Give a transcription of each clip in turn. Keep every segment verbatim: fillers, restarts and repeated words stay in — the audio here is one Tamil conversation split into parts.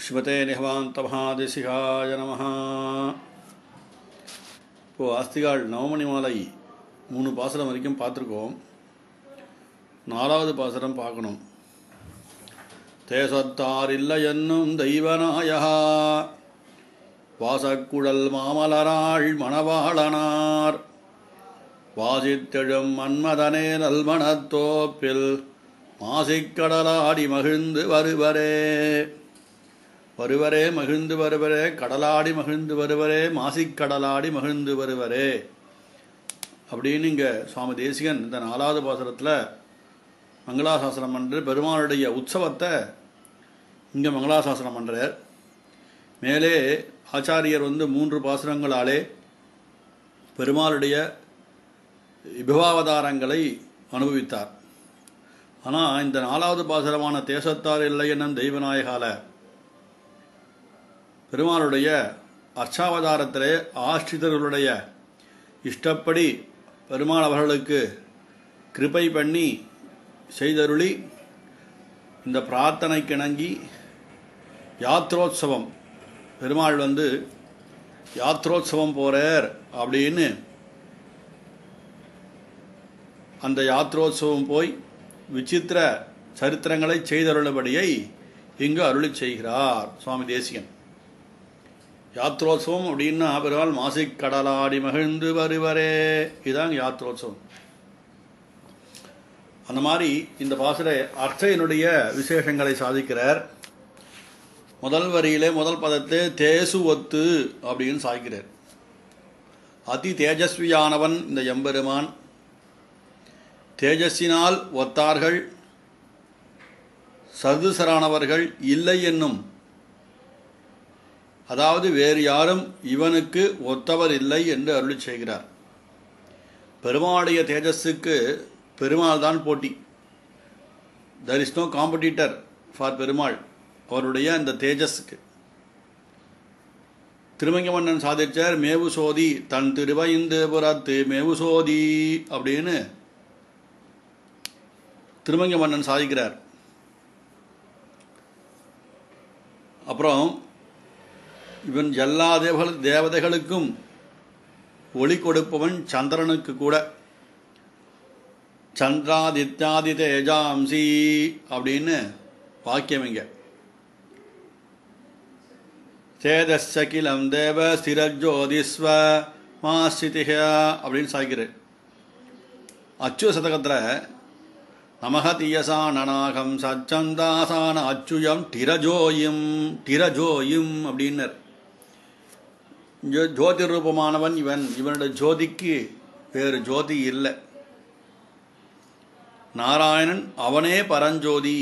ஸ்ரீமதே நிகமாந்த மகாதேசிகாய நமஹ. இப்போது ஆஸ்திகால் நவமணி மாலை மூணு பாசுரம் வரைக்கும் பார்த்துருக்கோம். நாலாவது பாசுரம் பார்க்கணும். தேசத்தார் இல்லை என்னும் தெய்வநாயா வாசக்குழல் மாமலராள் மணவாளனார் வாசித்தெழும் மன்மதனே நல்மணத்தோப்பில் மாசிக்கடலாடி மகிழ்ந்து வருவரே வருவரே மகிழ்ந்து வருவரே கடலாடி மகிழ்ந்து வருவரே மாசிக்கடலாடி மகிழ்ந்து வருவரே அப்படின்னு இங்கே சுவாமி தேசிகன் இந்த நாலாவது பாசுரத்தில் மங்களாசாசனம் பண்ணுற பெருமாளுடைய உற்சவத்தை இங்கே மங்களாசாசனம் பண்ணுறார். மேலே ஆச்சாரியர் வந்து மூன்று பாசுரங்களாலே பெருமாளுடைய விபவாவதாரங்களை அனுபவித்தார். ஆனால் இந்த நாலாவது பாசுரமான தேசத்தார் இல்லை என்னும் தெய்வநாயகால பெருமாளுடைய அர்ச்சாவதாரத்திலே ஆஷ்டிதர்களுடைய இஷ்டப்படி பெருமாள் அவர்களுக்கு கிருபை பண்ணி செய்தருளி இந்த பிரார்த்தனைக்கு இணங்கி யாத்ரோத்சவம் பெருமாள் வந்து யாத்ரோத்சவம் போகிறார் அப்படின்னு அந்த யாத்ரோத்சவம் போய் விசித்திர சரித்திரங்களை செய்தருளபடியை இங்கு அருளி செய்கிறார் சுவாமி தேசிகன். யாத்ரோத்சவம் அப்படின்னா பெருமாள் மாசிக்கடலாடி மகிழ்ந்து வருவரே, இதுதான் யாத்ரோத்சவம். அந்த மாதிரி இந்த பாசுர அர்ச்சையினுடைய விசேஷங்களை சாதிக்கிறார். முதல் வரியிலே முதல் பதத்தை தேசு ஒத்து அப்படின்னு சாதிக்கிறார். அதி தேஜஸ்வியானவன் இந்த எம்பெருமான், தேஜஸினால் ஒத்தார்கள் சதுசரானவர்கள் இல்லை என்னும், அதாவது வேறு யாரும் இவனுக்கு ஒத்தவர் இல்லை என்று அருளி செய்கிறார். பெருமாளுடைய தேஜஸுக்கு பெருமாள் தான் போட்டி. There is no competitor for Perumal, அவருடைய அந்த தேஜஸுக்கு. திருமங்க மன்னன் சாதிச்சார், மேவு சோதி தன் திருவைந்து புறத்து மேவு சோதி அப்படின்னு திருமங்க மன்னன் சாதிக்கிறார். அப்புறம் இவன் எல்லா தேவ தேவதைகளுக்கும் ஒளி கொடுப்பவன் சந்திரனுக்கு கூட. சந்திராதித்யாதி தேஜாம்சி அப்படின்னு வாக்கியம் இங்க. தேதஸ்கிலம் தேவ ஸ்திரஜோதிஸ்வ மாஸ்திக அப்படின்னு சாய்க்கிறேன். அச்சுவ சதகத்தில் நமக தீயசா நனாகம் சச்சந்தாசான அச்சுயம் டிரஜோயும் டிரஜோயும் அப்படின்னர். ஜோதி ரூபமானவன் இவன், இவனுடைய ஜோதிக்கு வேறு ஜோதி இல்லை. நாராயணன் அவனே பரஞ்சோதி.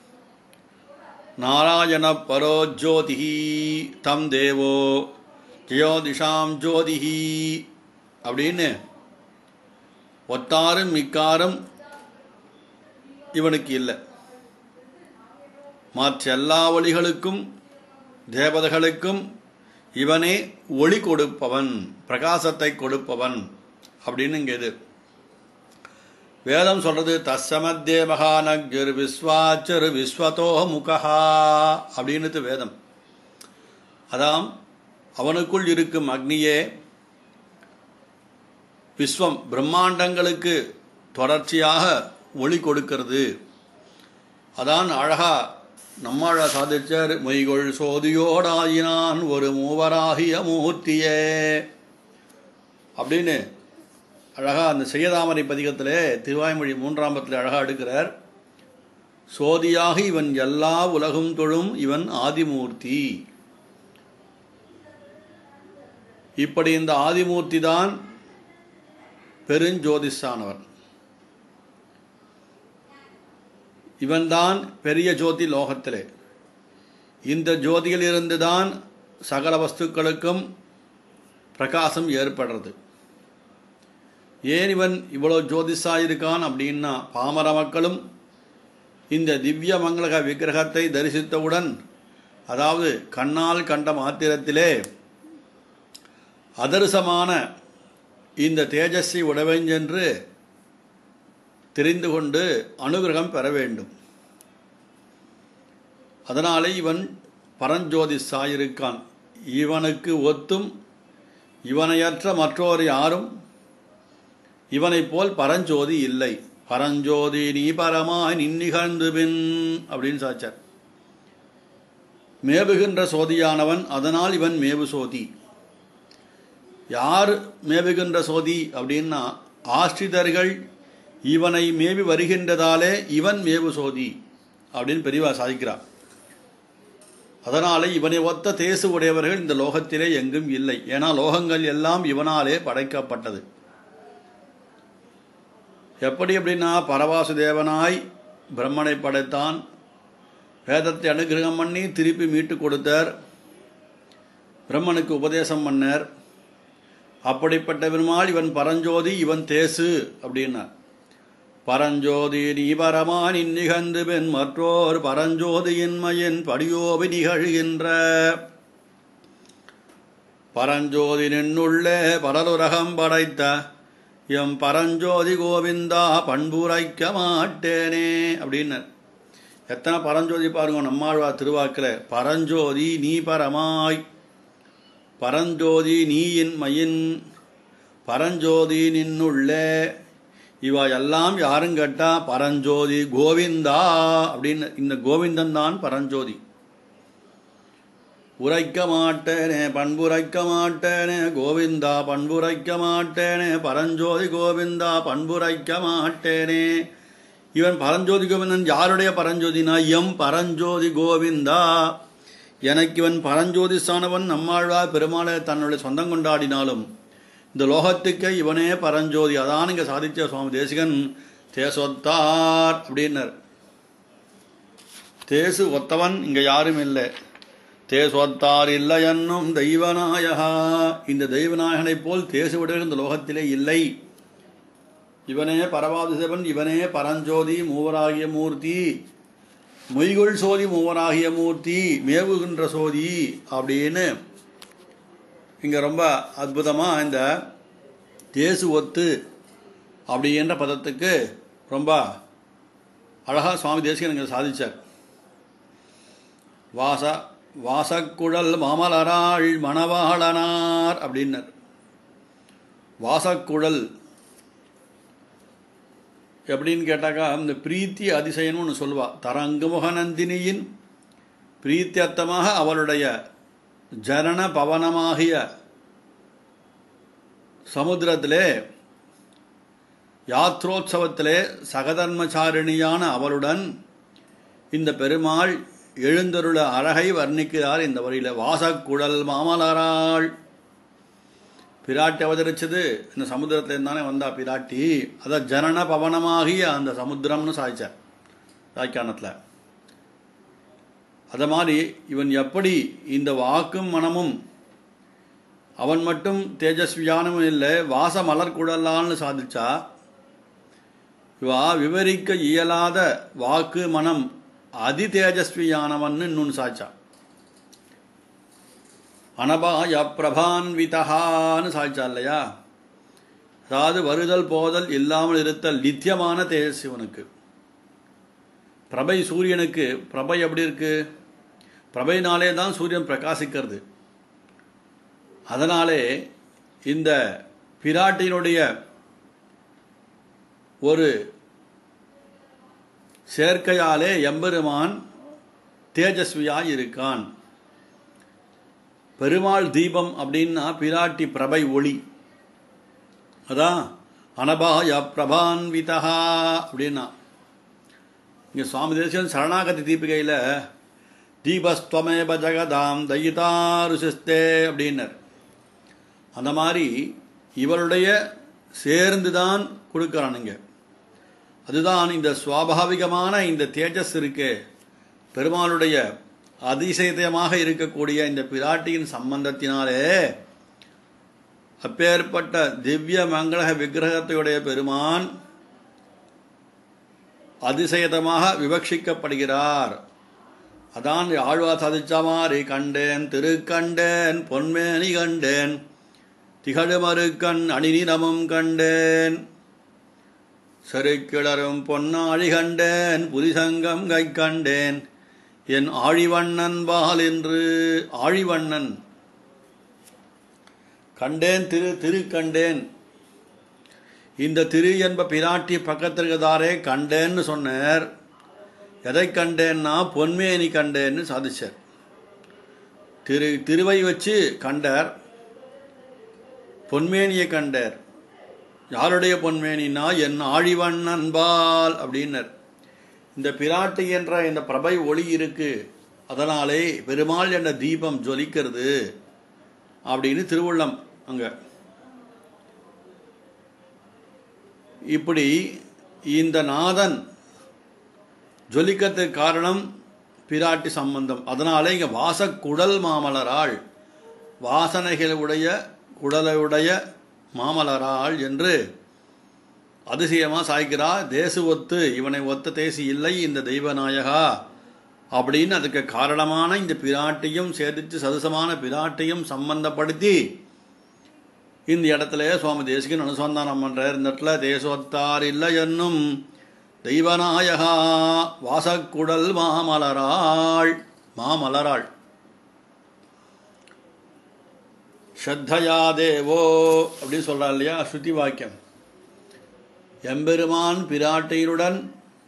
நாராயண பரோஜோதிஹி தம் தேவோ ஜயோதிஷாம் ஜோதிஹி அப்படின்னு ஒத்தாரும் மிக்காரும் இவனுக்கு இல்லை. மற்ற எல்லா ஒளிகளுக்கும் தேவதைகளுக்கும் இவனே ஒளி கொடுப்பவன், பிரகாசத்தை கொடுப்பவன் அப்படின்னு இங்கே இது வேதம் சொல்றது. தஸ்ஸமத்யே மகானக்ஜர் விஸ்வாச்சர் விஸ்வதோ முகஹா அப்படின்னு வேதம். அதாம் அவனுக்குள் இருக்கும் அக்னியே விஸ்வம் பிரம்மாண்டங்களுக்கு தொடர்ச்சியாக ஒளி கொடுக்கிறது. அதான் அழகா நம்மாழ சாதிச்சார், மொய்கொள் சோதியோடாயினான் ஒரு மூவராகிய மூர்த்தியே அப்படின்னு அழகா அந்த செய்யதாமரை பதிகத்திலே திருவாய்மொழி மூன்றாம்பத்தில் அழகா எடுக்கிறார். சோதியாகி இவன் எல்லா உலகும் தொழும் இவன் ஆதிமூர்த்தி. இப்படி இந்த ஆதிமூர்த்தி தான் பெருஞ்சோதிஷானவன். இவன்தான் பெரிய ஜோதி லோகத்திலே. இந்த ஜோதியிலிருந்து தான் சகல வஸ்துக்களுக்கும் பிரகாசம் ஏற்படுறது. ஏன் இவன் இவ்வளோ ஜோதிஷாயிருக்கான் அப்படின்னா, பாமர மக்களும் இந்த திவ்ய மங்களக விக்கிரகத்தை தரிசித்தவுடன், அதாவது கண்ணால் கண்ட மாத்திரத்திலே அதர்சமான இந்த தேஜஸ்வி உடவெஞ்சென்று தெரிந்து கொண்டு அனுகிரகம் பெற வேண்டும். அதனாலே இவன் பரஞ்சோதி சாயிருக்கான். இவனுக்கு ஒத்தும் இவனையற்ற மற்றோர் யாரும் இவனைப் போல் பரஞ்சோதி இல்லை. பரஞ்சோதி நீ பரமாய் நின்னிகழ்ந்து பின் அப்படின்னு சாச்சார். மேவுகின்ற சோதியானவன், அதனால் இவன் மேவு சோதி. யார் மேவுகின்ற சோதி அப்படின்னா ஆஸ்ரிதர்கள் இவனை மேவி வருகின்றதாலே இவன் மேவு சோதி அப்படின்னு பெரியவா சாதிக்கிறார். அதனாலே இவனை ஒத்த தேசு உடையவர்கள் இந்த லோகத்திலே எங்கும் இல்லை. ஏன்னா லோகங்கள் எல்லாம் இவனாலே படைக்கப்பட்டது. எப்படி அப்படின்னா பரவாசுதேவனாய் பிரம்மனை படைத்தான், வேதத்தை அனுகிரகம் பண்ணி திருப்பி மீட்டு கொடுத்தார், பிரம்மனுக்கு உபதேசம் பண்ணார். அப்படிப்பட்ட பெருமாள் இவன் பரஞ்சோதி, இவன் தேசு அப்படின்னார். பரஞ்சோதி நீ பரமான் நிகழ்ந்து பெண் மற்றோர் பரஞ்சோதியின்மையின் படியோவி நிகழ்கின்ற பரஞ்சோதி நின்னுள்ளே பரலுரகம் படைத்த எம் பரஞ்சோதி கோவிந்தா பண்புரைக்க மாட்டேனே அப்படின்னார். எத்தனை பரஞ்சோதி பாருங்க நம்மாழ்வார் திருவாக்கில். பரஞ்சோதி நீ பரமாய், பரஞ்சோதி நீ இன்மையின், பரஞ்சோதி நின்னுள்ளே, இவா எல்லாம் யாரும் கேட்டா பரஞ்சோதி கோவிந்தா அப்படின்னு. இந்த கோவிந்தன் தான் பரஞ்சோதி. உரைக்க மாட்டேனே பண்புரைக்க மாட்டேனே கோவிந்தா பண்புரைக்க மாட்டேனே பரஞ்சோதி கோவிந்தா பண்புரைக்க மாட்டேனே. இவன் பரஞ்சோதி கோவிந்தன் யாருடைய பரஞ்சோதினா எம் பரஞ்சோதி கோவிந்தா. எனக்கு இவன் பரஞ்சோதி சானவன் நம்மாழ்வார் பெருமாளை தன்னுடைய சொந்தம் கொண்டாடினாலும் இந்த லோகத்துக்கு இவனே பரஞ்சோதி. அதான் இங்கே சாதித்த சுவாமி தேசிகன் தேசொத்தார் அப்படின்னர். தேசு ஒத்தவன் இங்கே யாரும் இல்லை. தேசொத்தார் இல்லை என்னும் தெய்வநாயகா. இந்த தெய்வநாயகனை போல் தேசுவிடர் இந்த லோகத்திலே இல்லை. இவனே பரவாதிசேவன், இவனே பரஞ்சோதி, மூவராகிய மூர்த்தி, மொய்குள் சோதி மூவராகிய மூர்த்தி, மேவுகின்ற சோதி அப்படின்னு இங்கே ரொம்ப அற்புதமாக இந்த தேசு ஒத்து அப்படின்ற பதத்துக்கு ரொம்ப அழகாக சுவாமி தேசிகன் இங்கே சாதிச்சார். வாச வாசக்குழல் மாமலராள் மணவாளனார் அப்படின்னர். வாசக்குழல் எப்படின்னு கேட்டாக்கா இந்த பிரீத்தி அதிசயம்னு ஒன்று சொல்லுவா. தரங்குமுகநந்தினியின் பிரீத்தியர்த்தமாக அவளுடைய ஜனன பவனமாகிய சமுத்திரத்திலே யாத்ரோத்சவத்திலே சகதர்மச்சாரிணியான அவளுடன் இந்த பெருமாள் எழுந்தருள அழகை வர்ணிக்கிறார் இந்த வரியில. வாசக்குழல் மாமலராள், பிராட்டி அவதரிச்சது இந்த சமுத்திரத்தில் தானே வந்தா பிராட்டி. அதான் ஜனன பவனமாகிய அந்த சமுத்திரம்னு சாதிச்சார் வியாக்கியானத்தில். அது மாதிரி இவன் எப்படி இந்த வாக்கும் மனமும் அவன் மட்டும் தேஜஸ்வியானமும் இல்லை, வாச மலர் குழலான்னு சாதிச்சா இவா விவரிக்க இயலாத வாக்கு மனம் அதி தேஜஸ்வியானவன் இன்னொன்று சாச்சா. அனபாய பிரபான்விதகான்னு சாய்ச்சா இல்லையா. அதாவது வருதல் போதல் இல்லாமல் இருத்தல் நித்தியமான தேஜஸ் இவனுக்கு. பிரபை சூரியனுக்கு பிரபை எப்படி இருக்கு? பிரபையினாலே தான் சூரியன் பிரகாசிக்கிறது. அதனாலே இந்த பிராட்டியினுடைய ஒரு சேர்க்கையாலே எம்பெருமான் தேஜஸ்வியாய் இருக்கான். பெருமாள் தீபம் அப்படின்னா பிராட்டி பிரபை ஒளி. அதான் அனபாய பிரபான்விதா அப்படின்னா. இங்கே சுவாமி தேசிகன் சரணாகதி தீபிகையில் தீபஸ்துவமேப ஜகதாம் தயிதாருசிஸ்தே அப்படின்னர். அந்த மாதிரி இவருடைய சேர்ந்து தான் கொடுக்குறானுங்க. அதுதான் இந்த சுவாபாவிகமான இந்த தேஜஸ் இருக்கே, பெருமாளுடைய அதிசயமாக இருக்கக்கூடிய இந்த பிராட்டியின் சம்பந்தத்தினாலே அப்பேற்பட்ட திவ்ய மங்கள விக்கிரகத்தையுடைய பெருமான் அதிசயதமாக விவக்ஷிக்கப்படுகிறார். அதான் ஆழ்வார் சாதிச்சமாரி கண்டேன் திருக்கண்டேன் பொன்மேனி கண்டேன் திகழுமருக்கண் அணிநிறமும் கண்டேன் செருக்கிளரும் பொன்னாழி கண்டேன் புரிசங்கம் கை கண்டேன் என் ஆழிவண்ணன் பால் என்று. ஆழிவண்ணன் கண்டேன், திரு திரு கண்டேன். இந்த திரு என்ப பிராட்டி பக்கத்தில் இருக்கிறதாரே கண்டேன்னு சொன்னார். எதை கண்டேன்னா பொன்மேனி கண்டேன்னு சாதிச்சார். திரு திருவை வச்சு கண்டார், பொன்மேனியை கண்டார். யாருடைய பொன்மேனினா என் ஆழிவண்ணன் பால் அப்படின்னர். இந்த பிராட்டி என்ற இந்த பிரபை ஒளி இருக்கு, அதனாலே பெருமாள் என்ற தீபம் ஜொலிக்கிறது அப்படின்னு திருவுள்ளம். அங்க இப்படி இந்த நாதன் ஜொலிக்கிறதுக்கு காரணம் பிராட்டி சம்பந்தம். அதனாலே இங்க வாசக்குடல் மாமலராள், வாசனைகளுடைய குடலுடைய மாமலராள் என்று அதிசயமா சாய்க்கிறா. தேசு ஒத்து இவனை ஒத்த தேசி இல்லை இந்த தெய்வநாயகா அப்படின்னு அதுக்கு காரணமான இந்த பிராட்டியும் சேர்த்து சதுசமான பிராட்டியும் சம்பந்தப்படுத்தி இந்த இடத்துல சுவாமி தேசிகன் அனுசந்தானம் பண்றார். இந்த இடத்துல தேசோத்தார் இல்லை என்னும் தெய்வநாயகா வாசக்குடல் மாமலராள். மாமலராள் ஸ்ரத்தையா தேவோ அப்படின்னு சொல்றா இல்லையா ஸ்ருதி வாக்கியம். எம்பெருமான் பிராட்டியுடன்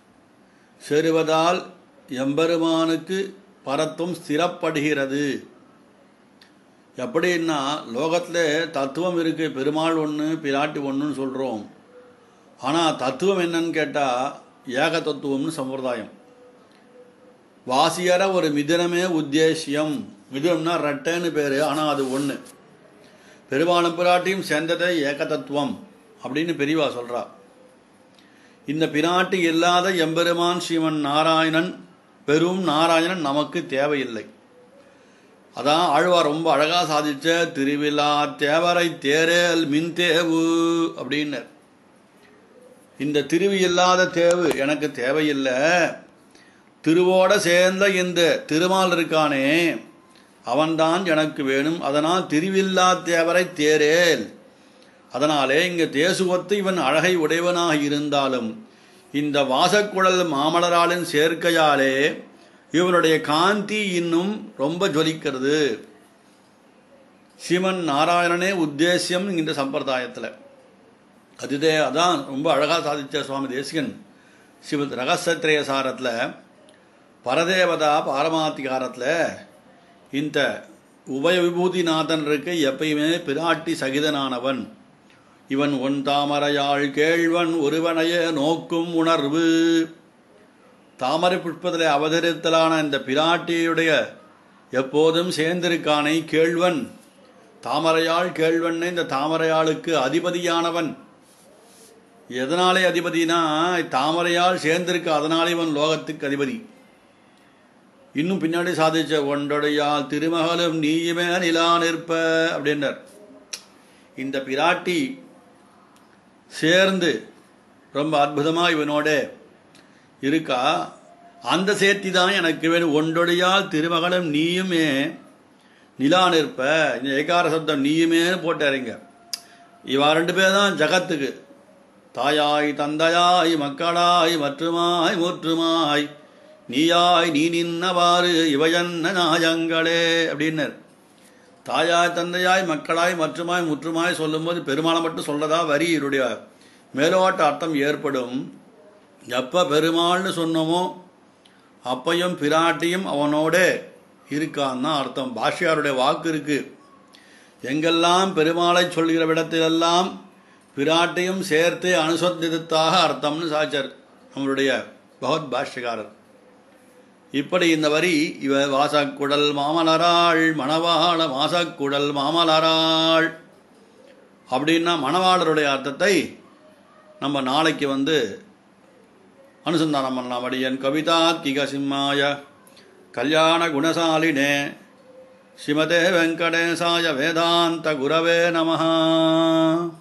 சேருவதால் எம்பெருமானுக்கு பரத்துவம் ஸ்திரப்படுகிறது. எப்படின்னா லோகத்தில் தத்துவம் இருக்கு, பெருமாள் ஒன்று பிராட்டி ஒன்றுன்னு சொல்கிறோம். ஆனால் தத்துவம் என்னன்னு கேட்டால் ஏக தத்துவம்னு சம்பிரதாயம். வாசியற ஒரு மிதுனமே உத்தேசியம். மிதுனம்னா ரெட்டைன்னு பேர், ஆனால் அது ஒன்று. பெருமாளும் பிராட்டியும் சேர்ந்ததை ஏக தத்துவம் அப்படின்னு பெரியவா சொல்கிறா. இந்த பிராட்டி இல்லாத எம்பெருமான் ஸ்ரீமன் நாராயணன், பெரும் நாராயணன் நமக்கு தேவையில்லை. அதான் ஆழ்வார் ரொம்ப அழகாக சாதிச்ச திருவிழா தேவரை தேரேல் மின் தேவு அப்படின்னு. இந்த திருவி இல்லாத தேவு எனக்கு தேவையில்லை, திருவோட சேர்ந்த இந்த திருமால் இருக்கானே அவன்தான் எனக்கு வேணும். அதனால் திருவில்லா தேவரை தேரேல். அதனாலே இங்க தேசுவத்து இவன் அழகை உடையவனாக இருந்தாலும் இந்த வாசக்குழல் மாமலராளின் சேர்க்கையாலே இவனுடைய காந்தி இன்னும் ரொம்ப ஜொலிக்கிறது. ஸ்ரீமன் நாராயணனே உத்தேசியம் இந்த சம்பிரதாயத்தில். அதுதே அதான் ரொம்ப அழகாக சாதிச்ச சுவாமி தேசிகன் ஸ்ரீமத் ரகசியத்ரய சாரத்தில் பரதேவதா பாரமாத்திகாரத்தில் இந்த உபய விபூதிநாதன் இருக்க எப்பயுமே பிராட்டி சகிதனானவன். இவன் ஒன் தாமரையாள் கேழ்வன் ஒருவனைய நோக்கும் உணர்வு. தாமரை புஷ்பத்தில் அவதரித்தலான இந்த பிராட்டியுடைய எப்போதும் சேர்ந்திருக்கானை கேழ்வன். தாமரையாள் கேழ்வன் இந்த தாமரையாளுக்கு அதிபதியானவன். எதனாலே அதிபதினா தாமரையாள் சேர்ந்திருக்க, அதனாலே இவன் லோகத்துக்கு அதிபதி. இன்னும் பின்னாடி சாதிச்ச ஒன்றொடையால் திருமகளும் நீயுமே நிலா நிற்ப அப்படின்றார். இந்த பிராட்டி சேர்ந்து ரொம்ப அற்புதமா இவனோட இருக்கா. அந்த சேர்த்தி தான் எனக்கு வேணும். ஒன்றொடையால் திருமகளும் நீயுமே நிலா நிற்ப. இந்த ஏகார சப்தம் நீயுமேன்னு போட்டாருங்க. இவா ரெண்டு பேர் தான் ஜகத்துக்கு தாயாய் தந்தையாய் மக்களாய் மற்றுமாய் மூற்றுமாய் நீயாய் நீ நின்னவாறு இவையன்ன நாயங்களே அப்படின்னர். தாயாய் தந்தையாய் மக்களாய் மற்றுமாய் முற்றுமாய் சொல்லும்போது பெருமாளை மட்டும் சொல்லதா வரி இவருடைய மேலோட்ட அர்த்தம் ஏற்படும். எப்ப பெருமாள்னு சொன்னோமோ அப்பையும் பிராட்டியும் அவனோட இருக்கான் தான் அர்த்தம். பாஷ்யாருடைய வாக்கு இருக்கு. எங்கெல்லாம் பெருமாளை சொல்கிற விடத்திலெல்லாம் பிராட்டியும் சேர்த்து அனுசந்தித்தாக அர்த்தம்னு சாச்சார் நம்மளுடைய பகவத் பாஷ்யக்காரர். இப்படி இந்த வரி இவ வாசக்குடல் மாமலராள் மணவாள வாசக்குடல் மாமலராள் அப்படின்னா மணவாளருடைய அர்த்தத்தை நம்ம நாளைக்கு வந்து அனுசந்தானம் பண்ணலாம். அடியன் கவிதா கிக சிம்மாய கல்யாண குணசாலினே ஸ்ரீமதே வெங்கடேசாய வேதாந்த குரவே நமஹ.